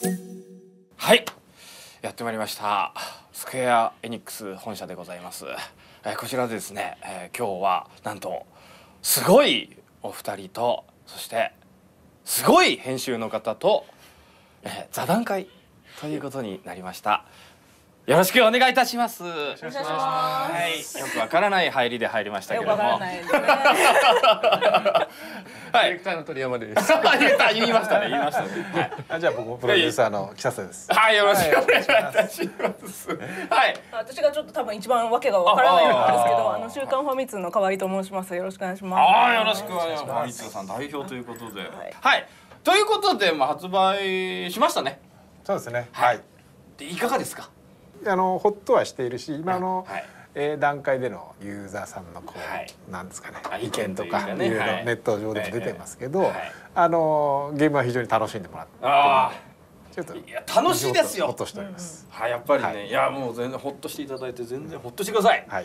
はい、やってまいりましたスクエア・エニックス本社でございます。こちらでですね、今日はなんとすごいお二人と、そしてすごい編集の方と、座談会ということになりました。よろしくお願いいたします。はい、よくわからない入りで入りましたけども。よくわからないですね。 ディレクターの鳥山です。 言いましたね、言いましたね。 はい。じゃあ僕もプロデューサーの北瀬です。 はい、よろしくお願いいたします。はい。 私がちょっと多分一番わけがわからないんですけど、週刊ファミ通の河合と申します。よろしくお願いします。 よろしくお願いします。ファミ通さん代表ということで。はい。ということで、発売しましたね。 そうですね。はい。 で、いかがですか。 ホッとはしているし、今の段階でのユーザーさんのなんですかね、意見とかいろいろネット上でも出てますけど、ゲームは非常に楽しんでもらって、ちょっと楽しいですよ。ほっとしております。 はい、やっぱりね、いやもう全然ほっとしていただいて、全然ほっとしてください。はい。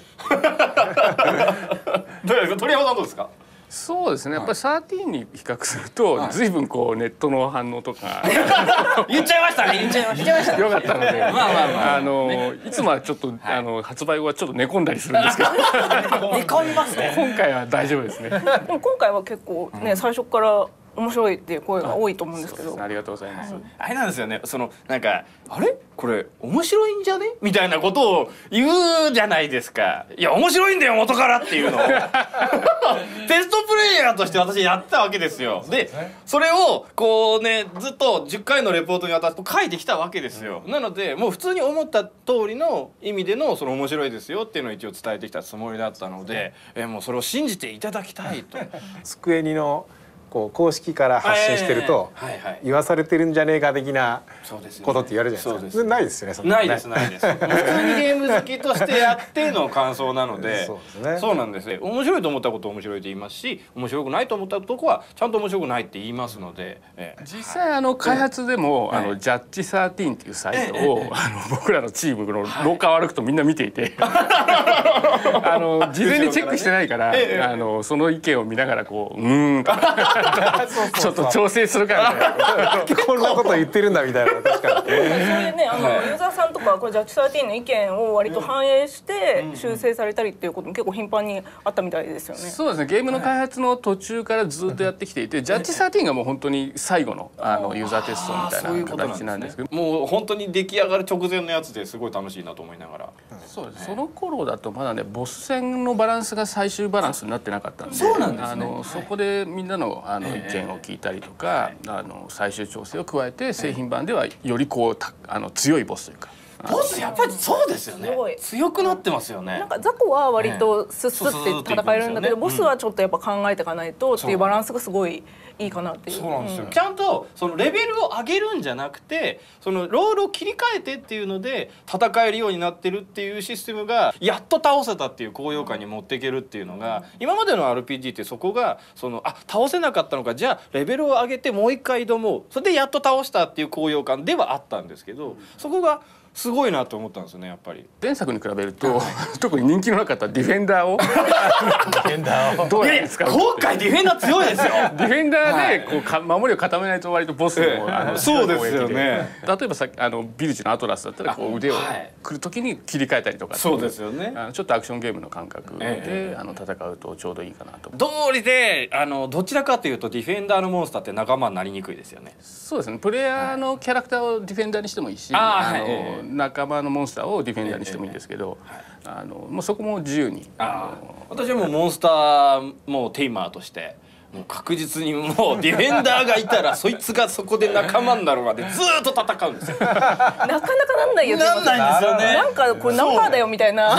どうですか、鳥山さんどうですか。 そうですね、やっぱり13に比較すると随分こうネットの反応とか言っちゃいましたね、言っちゃいました。 よかったので、いつもはちょっと発売後はちょっと寝込んだりするんですけど、寝込みますね。 今回は大丈夫ですね。 でも今回は結構ね、最初から面白いっていう声が多いと思うんですけど。 ありがとうございます。 あれなんですよね、なんかあれこれ面白いんじゃねみたいなことを言うじゃないですか。いや面白いんだよ元からっていうのをテストプレイヤーとして私やったわけですよ。でそれをこうね、ずっと10回のレポートにわたって書いてきたわけですよ。なのでもう普通に思った通りの意味での面白いですよっていうのを一応伝えてきたつもりだったので、もうそれを信じていただきたいと。 スクエニの公式から発信してると言わされてるんじゃねえか的なことって言われるじゃないですか。ないですよね。 ないですないです。普通にゲーム好きとしてやっての感想なので、そうなんですね。面白いと思ったことを面白いと言いますし、面白くないと思ったとこはちゃんと面白くないって言いますので、 実際開発でもジャッジ13っていうサイトを僕らのチームの廊下を歩くとみんな見ていて、事前にチェックしてないからその意見を見ながらこうちょっと調整するかみたいな、 こんなこと言ってるんだみたいな。確かにそういうね、ユーザーさんとかこれジャッジ13の意見を割と反映して修正されたりっていうことも結構頻繁にあったみたいですよね。 そうですね、ゲームの開発の途中からずっとやってきていて、ジャッジ13がもう本当に最後のユーザーテストみたいな形なんですけど、 もう本当に出来上がる直前のやつですごい楽しいなと思いながら。 そうです。その頃だとまだね、ボス戦のバランスが最終バランスになってなかったんで、 そうなんですね。 そこでみんなの意見を聞いたりとか、最終調整を加えて製品版ではよりこう強いボスというか。 ボスやっぱりそうですよね。強くなってますよね。 なんか雑魚は割とスッスッって戦えるんだけど、ボスはちょっとやっぱ考えていかないとっていうバランスがすごいいいかなっていう。 そうなんですよ。ちゃんとレベルを上げるんじゃなくて、ロールを切り替えてっていうので戦えるようになってるっていうシステムがやっと倒せたっていう高揚感に持っていけるっていうのが、今までの RPG ってそこが倒せなかったのか、じゃあレベルを上げてもう一回挑もう、それでやっと倒したっていう高揚感ではあったんですけど、そこがすごいなと思ったんですよね、やっぱり。 前作に比べると特に人気のなかったディフェンダーをどうやって使う。 今回ディフェンダー強いですよ。 ディフェンダーでこう守りを固めないと割とボスもそうですよね。 例えばさビルジのアトラスだったらこう腕を来る時に切り替えたりとか、 そうですよね。 ちょっとアクションゲームの感覚で戦うとちょうどいいかなと。 道理でどちらかというとディフェンダーのモンスターって仲間になりにくいですよね。 そうですね。プレイヤーのキャラクターをディフェンダーにしてもいいし、仲間のモンスターをディフェンダーにしてもいいんですけど、もうそこも自由に。 私はもうモンスターもテイマーとしてもう確実にもうディフェンダーがいたらそいつがそこで仲間になるまでずーっと戦うんですよ。なかなかなんないよ。 なんないんですよね。 なんかこれナンバーだよみたいな。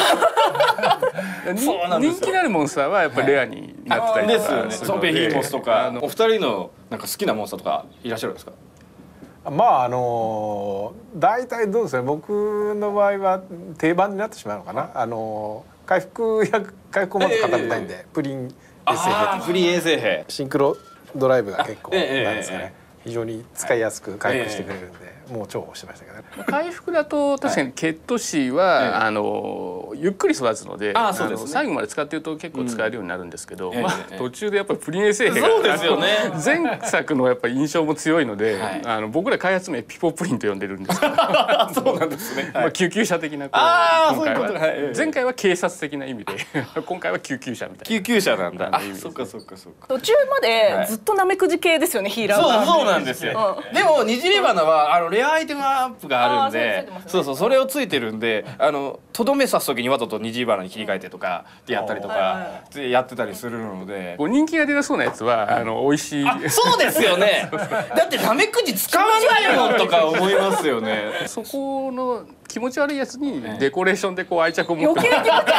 人気のあるモンスターはやっぱりレアになってたりとかですよね。ベヒーモスとか。お二人のなんか好きなモンスターとかいらっしゃるんですか。 大体どうですね。僕の場合は定番になってしまうのかな。回復をまず固めたいんで、プリン衛生兵。 プリン衛生兵。 シンクロドライブが結構なんですかね、 非常に使いやすく回復してくれるんで、もう重宝してましたけどね。 回復だと確かにケットシーは、ゆっくり育つので、最後まで使っていると結構使えるようになるんですけど、途中でやっぱりプリン衛星兵が前作のやっぱり印象も強いので、僕ら開発名ピポプリンと呼んでるんですけど、 そうなんですね。 救急車的な前回は警察的な意味で今回は救急車みたいな。 救急車なんだ。そっかそっかそっか。 途中までずっとナメクジ系ですよね、ヒーラーは。 そうなんですよ。でもにじり花はレアアイテムアップがあるんで、それをついてるんで、とどめ刺す時にわざとにじり花に切り替えてとかでやったりとかやってたりするので、 人気が出そうなやつは美味しい。 そうですよね。だってナメクジ使わないのとか思いますよね。 そこの気持ち悪いやつにデコレーションで愛着を持って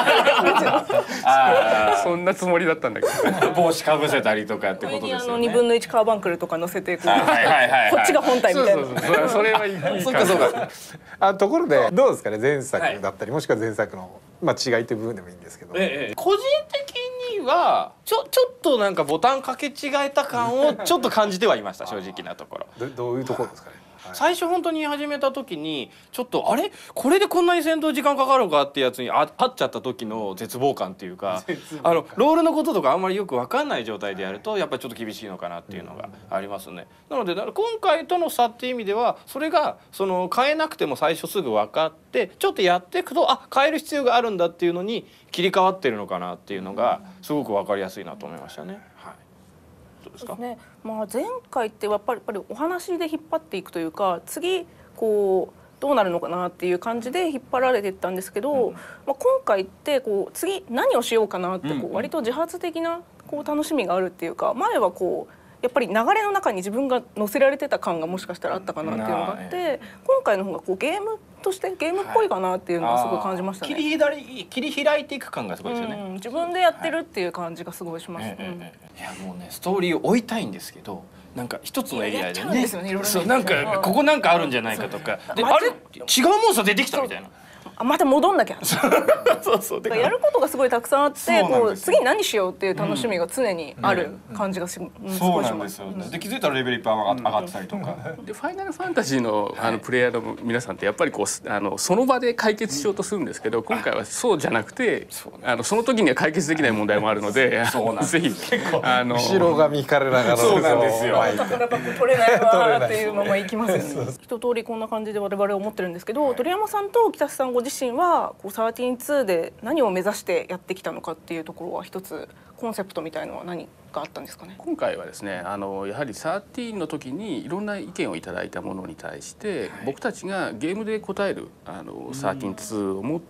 そんなつもりだったんだけど、 帽子かぶせたりとかってことですよね。 2分の1カーバンクルとか乗せてこっちが本体みたいな。 それはいい。 そうかそうか。 ところでどうですかね、前作だったりもしくは前作の違いという部分でもいいんですけど、 個人的にはちょっとなんかボタンかけ違えた感をちょっと感じてはいました、正直なところ。 どういうところですかね。 最初本当に始めた時にちょっとこれでこんなに戦闘時間かかるのかってやつに立っちゃった時の絶望感っていうか、ロールのこととかあんまりよく分かんない状態でやるとやっぱりちょっと厳しいのかなっていうのがありますね。なので今回との差っていう意味では、それが変えなくても最初すぐ分かってちょっとやっていくと変える必要があるんだっていうのに切り替わってるのかなっていうのがすごく分かりやすいなと思いましたね。 そうですね。前回ってやっぱりお話で引っ張っていくというか、次どうなるのかなっていう感じで引っ張られていったんですけど、今回って次何をしようかなって割と自発的な楽しみがあるっていうか、前はやっぱり流れの中に自分が乗せられてた感がもしかしたらあったかなっていうのがあって、今回の方がゲームとしてゲームっぽいかなっていうのはすごい感じましたね。 切り開いていく感がすごいですよね。 自分でやってるっていう感じがすごいします。いやもうね、ストーリーを追いたいんですけど、なんか一つのエリアでね、 そうなんかここなんかあるんじゃないかとか、であれ違うモンスター出てきたみたいな。 また戻んなきゃ。 そうやることがすごいたくさんあって、次何しようっていう楽しみが常にある感じがすごいします。 そうなんですよね。で気づいたらレベルいっぱい上がってたりとか。 でファイナルファンタジーのプレイヤーの皆さんってやっぱりその場で解決しようとするんですけど、今回はそうじゃなくて、その時には解決できない問題もあるので、ぜひ後ろ髪からながらそうなんですよ。 宝箱取れないわっていうままいきますよね。一通りこんな感じで我々は思ってるんですけど、鳥山さんと北瀬さんご自身は13-2で何を目指してやってきたのかっていうところは、一つコンセプトみたいのは何があったんですかね。 今回はですね、やはり13の時にいろんな意見をいただいたものに対して、僕たちがゲームで答える13-2を持って、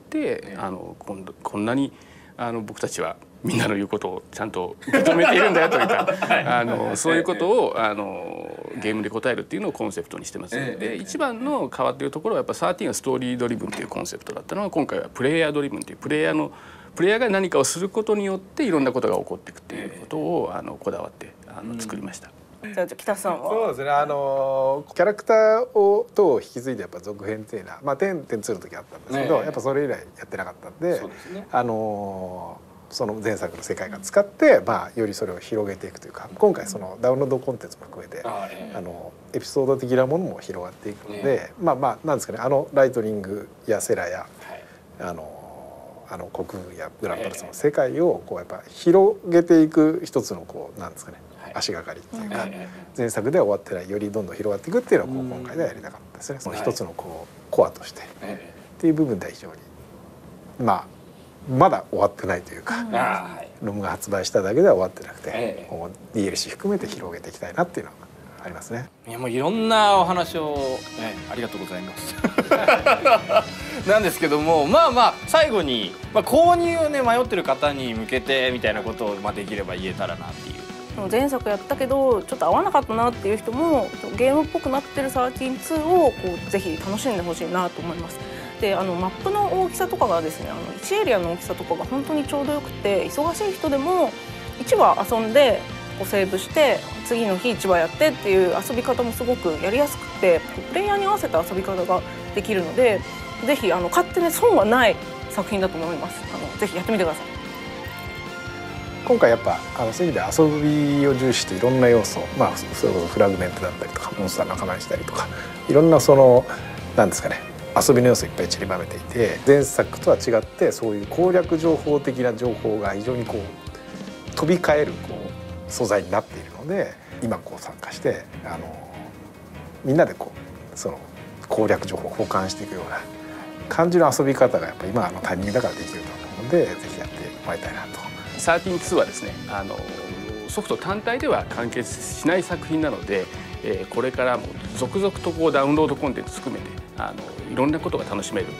こんなに僕たちはみんなの言うことをちゃんと受け止めているんだよといったそういうことをゲームで答えるっていうのをコンセプトにしてます。で一番の変わっているところはやっぱ13はストーリードリブンというコンセプトだったのが、今回はプレイヤードリブンというプレイヤーが何かをすることによっていろんなことが起こっていくっていうことをこだわって作りました。 じゃあ北さんは。 そうですね、キャラクターと引き継いでやっぱ続編っていうのは、10.2の時あったんですけど、やっぱそれ以来やってなかったんで、その前作の世界観使って、よりそれを広げていくというか、今回そのダウンロードコンテンツも含めてエピソード的なものも広がっていくので、なんですかね、ライトニングやセラや国軍やグランパルスの世界をやっぱ広げていく一つのなんですかね、足がかりっていうか、前作では終わってない、よりどんどん広がっていくっていうのを今回ではやりたかったですね。その一つのコアとしてっていう部分では非常にまだ終わってないというか、ロムが発売しただけでは終わってなくて、DLC 含めて広げていきたいなっていうのはありますね。 いやもういろんなお話を、ありがとうございますなんですけども、最後に、購入をね迷ってる方に向けてみたいなことをできれば言えたらなっていう。 前作やったけどちょっと合わなかったなっていう人も、ゲームっぽくなってる13-2をぜひ楽しんでほしいなと思います。でマップの大きさとかがですね、1エリアの大きさとかが本当にちょうどよくて、忙しい人でも1話遊んでセーブして次の日1話やってっていう遊び方もすごくやりやすくて、プレイヤーに合わせた遊び方ができるので、ぜひ買ってね損はない作品だと思います。ぜひやってみてください。 今回やっぱそういう意味で遊びを重視していろんな要素、それこそフラグメントだったりとかモンスター仲間にしたりとかいろんななんですかね遊びの要素いっぱい散りばめていて、前作とは違ってそういう攻略情報的な情報が非常に飛び交える素材になっているので、今参加してみんなでその攻略情報を交換していくような感じの遊び方がやっぱり今のタイミングだからできると思うので、ぜひやってもらいたいなと。 13-2はですねソフト単体では完結しない作品なので、これからも続々とダウンロードコンテンツ含めていろんなことが楽しめる、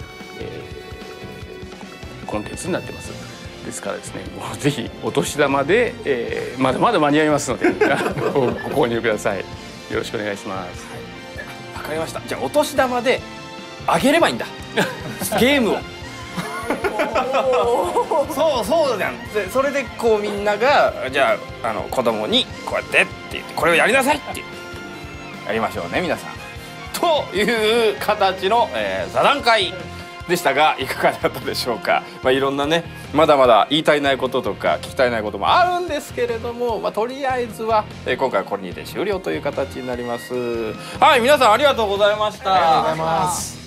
コンテンツになってます。ですからですね、もうぜひお年玉で、まだまだ間に合いますのでご購入ください。よろしくお願いします。 わかりました。じゃあお年玉であげればいいんだゲームをそうじゃん。それでみんながじゃあ子供にこうやってって言ってこれをやりなさいってやりましょうね皆さんという形の、座談会でしたがいかがだったでしょうか。いろんなねまだまだ言い足りないこととか聞き足りないこともあるんですけれども、とりあえずは、今回はこれにて終了という形になります。はい、皆さんありがとうございました。 ありがとうございます。